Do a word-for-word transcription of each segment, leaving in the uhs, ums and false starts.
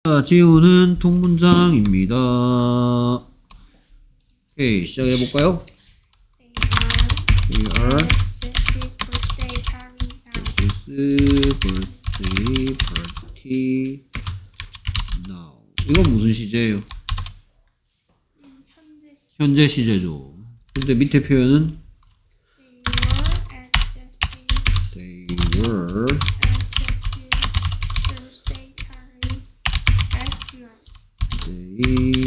자, 지우는 통문장입니다. 오케이, 시작해볼까요? They are Jesse's birthday party now. 이건 무슨 시제예요? 현재 시제죠. 근데 밑에 표현은 They were at Jesse's birthday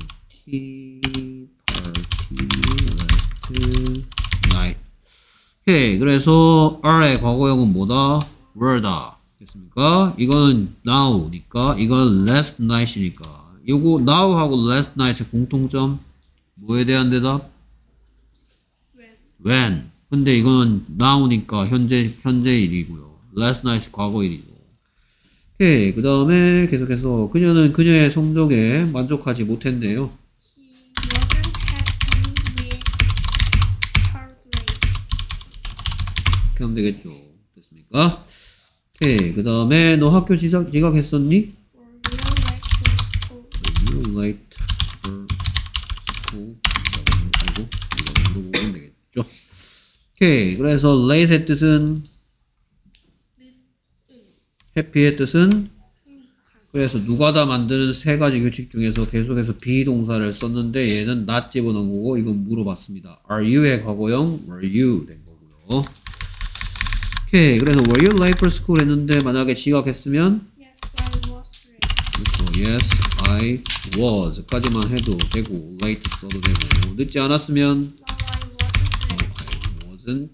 party last night. 오케이, 그래서 are의 과거형은 뭐다? were다. 됐습니까? 이건 now니까, 이건 last night이니까. 요거 now하고 last night의 공통점 뭐에 대한 대답? when. when. 근데 이거는 now니까 현재 현재 일이고요. last night 과거 일이고. 오케이, 그 다음에 계속해서 그녀는 그녀의 성적에 만족하지 못했네요. 이렇게 하면 되겠죠. 됐습니까? 오케이, 그 다음에 너 학교 지각, 지각했었니? Were you late for school? 이거 물어보면 되겠죠. 오케이, 그래서 late의 뜻은 happy의 뜻은 그래서 누가 다 만드는 세 가지 규칙 중에서 계속해서 비동사를 썼는데 얘는 not 집어넣은 거고 이건 물어봤습니다. Are you의 과거형 were you 된 거고요. 오케이, 그래서 were you late for school 했는데 만약에 지각했으면 Yes, I was. Yes, I was 까지만 해도 되고 late 써도 되고 늦지 않았으면 No, I wasn't.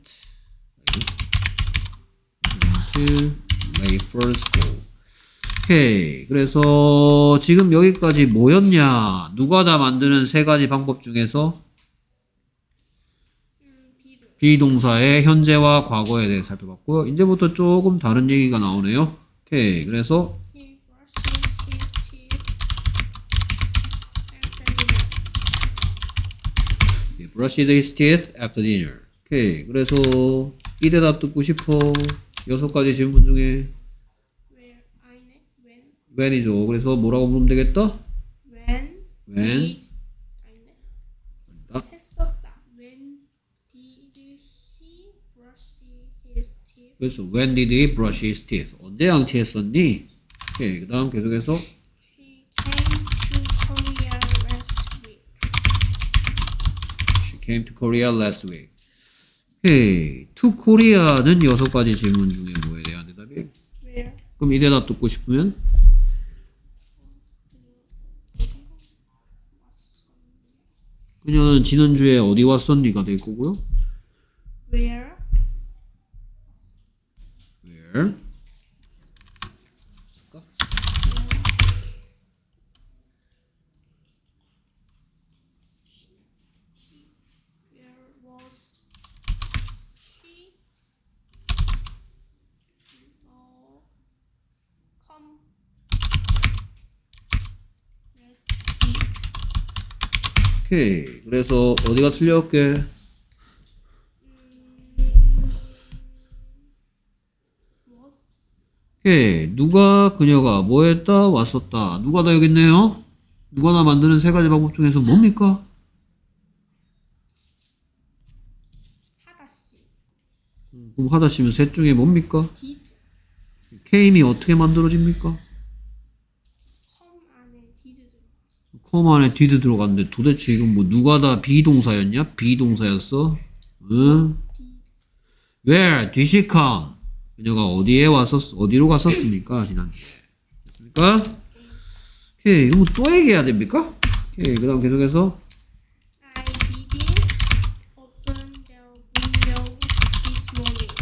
I wasn't late for school. 오케이, 그래서 지금 여기까지 뭐였냐? 누가 다 만드는 세 가지 방법 중에서 비동사의 현재와 과거에 대해 살펴봤고요. 이제부터 조금 다른 얘기가 나오네요. 오케이, 그래서 He brushed his teeth after dinner. 오케이, 그래서 이 대답 듣고 싶어. 여섯 가지 질문 중에 when이죠. 그래서 뭐라고 물으면 되겠다? when when did 했었다. When did he brush his teeth? 그래서 when did he brush his teeth? 언제 양치했었니? 오케이, 그 다음 계속해서 She came to Korea last week. She came to Korea last week. 오케이, to Korea는 여섯 가지 질문 중에 뭐에 대한 대답이에요? Where? 그럼 이 대답 듣고 싶으면 그녀는 지난주에 어디 왔었니가 될 거고요. Where? Where? Where was she? 어, come. last week. 오케이, 그래서 어디가 틀렸게? was 오케이, 누가 그녀가 뭐 했다 왔었다. 누가 다 여기 있네요. 누가 다 만드는 세 가지 방법 중에서 뭡니까? 하다씨. 그럼 하다 치면 셋 중에 뭡니까? did came이 어떻게 만들어집니까? come 안에 did 들어갔어. 컴 안에 did 들어갔는데 도대체 이건 뭐 누가 다 비동사였냐? 비동사였어? 응? Where did she come? 그녀가 어디에 왔었, 어디로 갔었습니까? 지난주에. 됐습니까? 오케이, 이거 뭐 또 얘기해야 됩니까? 오케이, 그 다음 계속해서 I didn't open the window this morning.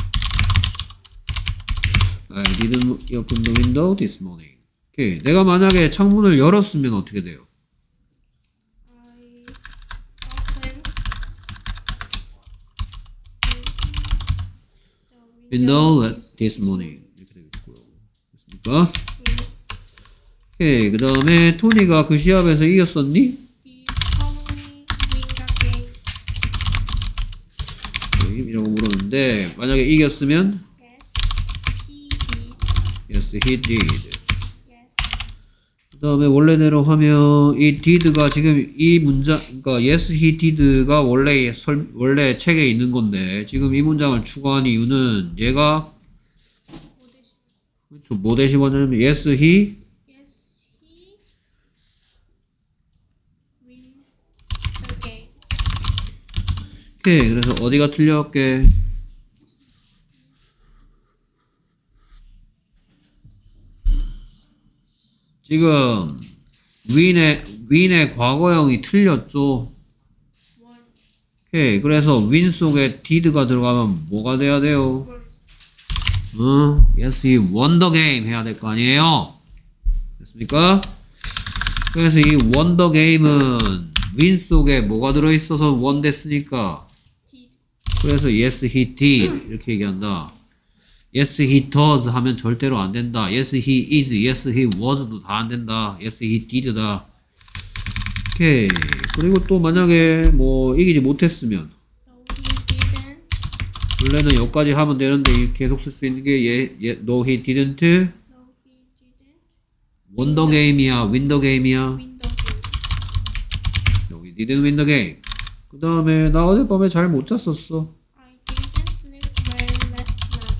I didn't open the window this morning. 오케이, 내가 만약에 창문을 열었으면 어떻게 돼요? I opened the window this morning. 이렇게 되겠고요. 됐습니까? 오케이, 그 다음에 토니가 그 시합에서 이겼었니? Did Tony win the game? 오케이, 이라고 물었는데 만약에 이겼으면 Yes, he did. Yes, he did. Yes, 그 다음에 원래대로 하면 이 did가 지금 이 문장, 그러니까 yes he did가 원래 설, 원래 책에 있는 건데 지금 이 문장을 추가한 이유는 얘가 그렇죠. 뭐 대신 뭐냐면 yes he Yes, he win the game. 오케이. 그래서 어디가 틀렸게 지금 win의 win의 과거형이 틀렸죠. One. 오케이. 그래서 win 속에 did가 들어가면 뭐가 돼야 돼요? Won. 어, yes, he won the game 해야 될 거 아니에요? 됐습니까? 그래서 이 won the game은 win 속에 뭐가 들어있어서 won 됐으니까 Did. 그래서 yes, he did 이렇게 얘기한다. yes, he does 하면 절대로 안 된다. yes, he is, yes, he was도 다 안 된다. yes, he did다. 오케이. 그리고 또 만약에 뭐 이기지 못했으면 No, he didn't. 원래는 여기까지 하면 되는데 이 계속 쓸 수 있는 게 예, 예, no, he didn't No, he didn't. won the game이야, win the game이야. Win the game. 여기 didn't win the game. 그 다음에 나 어젯밤에 잘 못 잤었어. I didn't sleep well last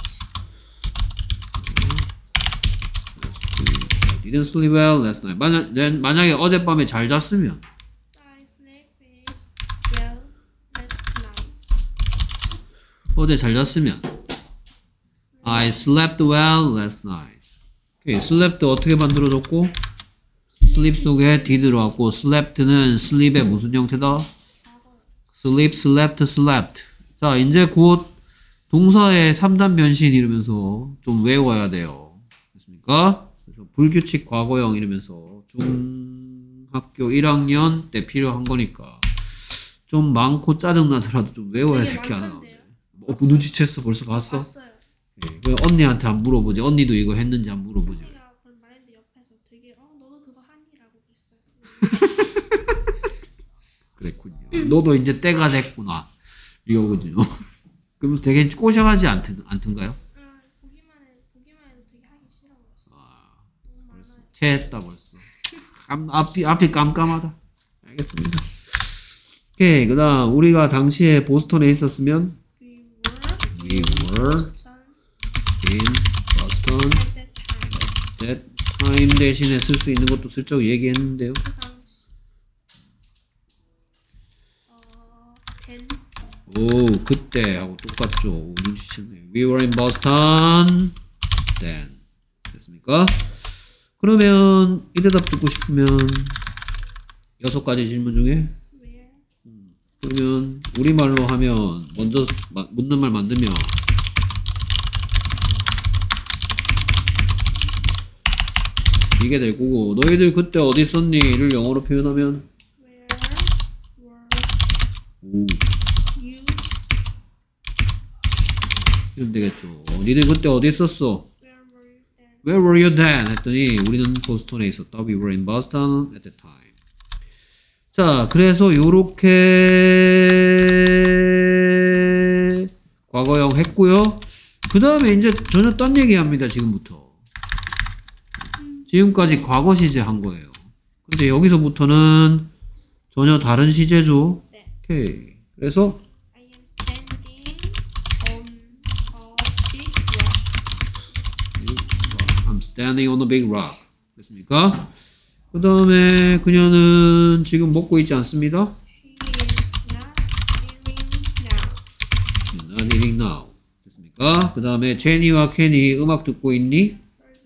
night. didn't sleep well last night. 만약, 만약에 어젯밤에 잘 잤으면 I slept well last night. 어제 잘 잤으면 I slept well last night. 오케이, slept 어떻게 만들어졌고 sleep 속에 d 들어왔고 slept는 sleep의 무슨 형태다? sleep, slept, slept. 자, 이제 곧 동사의 삼 단 변신 이러면서 좀 외워야 돼요. 됐습니까? 그래서 불규칙 과거형 이러면서 중학교 일 학년 때 필요한 거니까 좀 많고 짜증나더라도 좀 외워야 되게 될 게 하나 많던데요? 나오네. 어, 눈치챘어. 벌써 봤어? 봤어요. 예, 그 언니한테 안 물어보지. 언니도 이거 했는지 안 물어보지. 언니가 그런 말했는데 옆에서 되게 어 너도 그거 하니라고 그랬어요. 그랬군요. 너도 이제 때가 됐구나. 이거군요. 그러면서 되게 꼬셔하지 않든, 않던가요? 아 보기만 해 보기만 해도 되게 하기 싫어 보였어. 아, 너무 벌써 많아요. 체했다 벌써. 깜, 앞이, 앞이 깜깜하다. 알겠습니다. 오케이. 그 다음, 우리가 당시에 보스턴에 있었으면, We were We were Boston in Boston at that time. that time 대신에 쓸 수 있는 것도 슬쩍 얘기했는데요. 그 당시 어 then 오, 그때 하고 똑같죠. 오, 눈치챘네. We were in Boston then. 됐습니까? 그러면 이 대답 듣고 싶으면 여섯 가지 질문 중에 where 그러면 우리말로 하면 먼저 마- 묻는 말 만들면 이게 될 거고 너희들 그때 어디 있었니?를 영어로 표현하면 where were 오, you 이러면 되겠죠. 니들 그때 어디 있었어? where were you then? Where were you then? 했더니 우리는 보스턴에 있었다. We were in Boston at that time. 자, 그래서 요렇게 과거형 했고요. 그 다음에 이제 전혀 딴 얘기합니다. 지금부터. 지금까지 과거 시제 한 거예요. 근데 여기서부터는 전혀 다른 시제죠. 네. 오케이. 그래서 I am standing on a big rock. I'm standing on a big rock. 됐습니까? 그 다음에 그녀는 지금 먹고 있지 않습니다. She is not eating now. She's not eating now. 됐습니까? 그 다음에 제니와 켄이 음악 듣고 있니?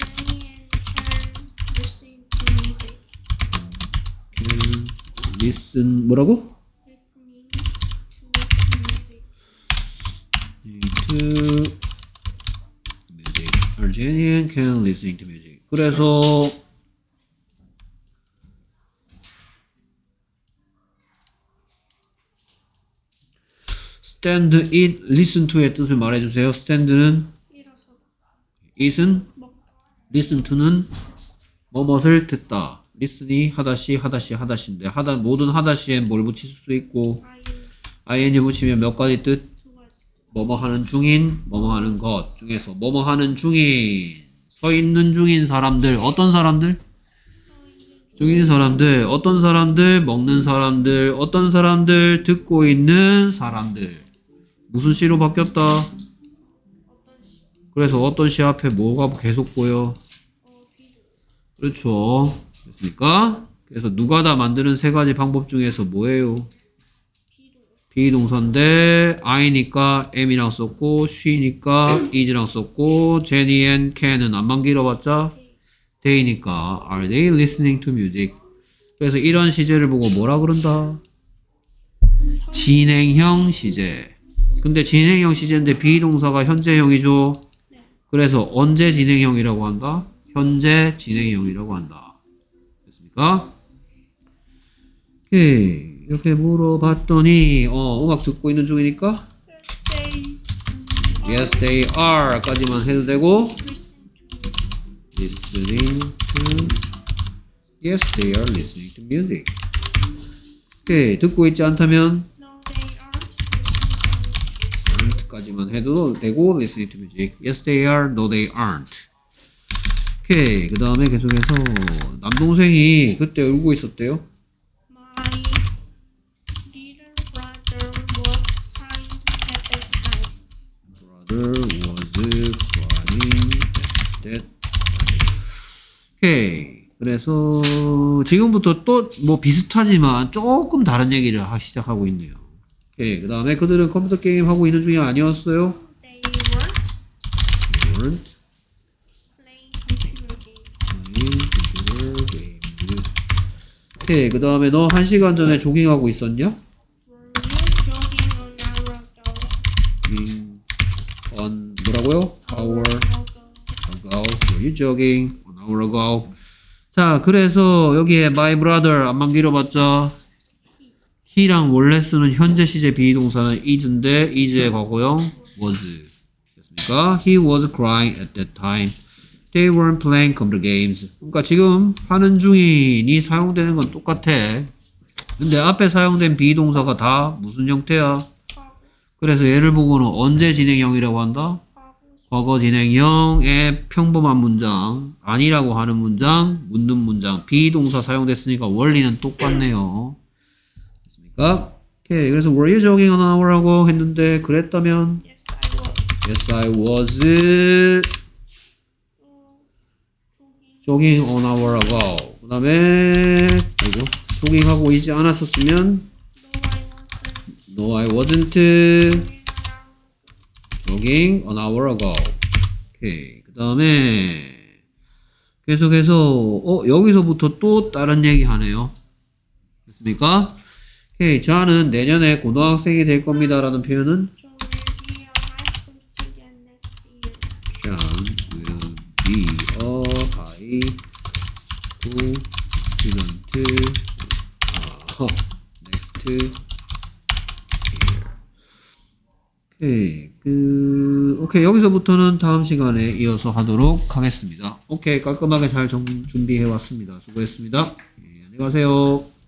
Jenny and Ken Can listen listen to music. 뭐라고? Listening to music. To music. Or Jenny and Ken listening to music. 그래서 stand, eat, listen to의 뜻을 말해주세요. stand는 일어서다. eat은 먹다. listen to는 뭐뭇을 듣다. listen이 하다시 하다시 하다시인데 하다 모든 하다시에 뭘 붙일 수 있고 I am ing 붙이면 몇 가지 뜻? 두 가지. 뭐뭐 하는 중인, 뭐뭐 하는 것 중에서 뭐뭐 하는 중인, 서 있는 중인 사람들 어떤 사람들? 서 있는 중인 사람들, 어떤 사람들, 먹는 사람들, 어떤 사람들, 듣고 있는 사람들. 무슨 시로 바뀌었다? 어떤 시? 그래서 어떤 시 앞에 뭐가 계속 보여? 어 비도. 그렇죠. 됐습니까? 그래서 누가 다 만드는 세 가지 방법 중에서 뭐예요? 비도. 비동사인데 I니까 am이랑 썼고 she니까 is랑 썼고 Jenny and Ken은 안만 길어봤자 they니까 are they listening to music? 그래서 이런 시제를 보고 뭐라 그런다? 진행형 시제. 근데 진행형 시제인데 비동사가 현재형이죠. 네. 그래서 언제 진행형이라고 한다? 현재 진행형이라고 한다. 됐습니까? 오케이. 이렇게 물어봤더니 어 음악 듣고 있는 중이니까 They yes they are 까지만 해도 되고 listening to listening to yes they are listening to music. 오케이. 듣고 있지 않다면 no they aren't aren't 까지만 해도 되고 listening to music yes they are no they aren't. 오케이. 그 다음에 계속해서 남동생이 그때 울고 있었대요. My little brother was crying at that time. brother was crying at that. 오케이. 그래서 지금부터 또 뭐 비슷하지만 조금 다른 얘기를 하- 시작하고 있네요. 오케이. 그 다음에 그들은 컴퓨터 게임 하고 있는 중이 아니었어요? They weren't weren't playing computer games. playing computer games. 오케이. 그 다음에 너 한 시간 전에 조깅하고 있었냐? Were you jogging an hour ago? 음, on 뭐라고요? hour ago. ago. Were you jogging an hour ago? 자, 그래서 여기에 my brother 안만 길어봤자 he랑 원래 쓰는 현재 시제 비동사는 is인데 is의 과거형 was. 됐습니까? He was crying at that time. They weren't playing computer games. 그러니까 지금 하는 중이니 사용되는 건 똑같아. 근데 앞에 사용된 비동사가 다 무슨 형태야? 과거, 그래서 얘를 보고는 언제 진행형이라고 한다? 과거, 과거 진행형의 평범한 문장, 아니라고 하는 문장, 묻는 문장, 비동사 사용됐으니까 원리는 똑같네요. 됐습니까? 오케이. 그래서 were you jogging an hour ago 했는데 그랬다면 yes I was. yes I was 어, jogging. jogging an hour ago. 그 다음에 아이고 조깅하고 있지 않았었으면 No I wasn't. no I wasn't Jogging jogging an hour ago. an hour ago. 오케이. 그 다음에 계속해서 어 여기서부터 또 다른 얘기 하네요. 됐습니까? 오케이. 저는 내년에 고등학생이 될 겁니다 라는 표현은 John will be a high school student next year. John will be a high school student 아, next year. 오케이. 그 오케이. 여기서부터는 다음 시간에 이어서 하도록 하겠습니다. 오케이. 깔끔하게 잘 정, 준비해 왔습니다. 수고했습니다. 예, 안녕히 가세요.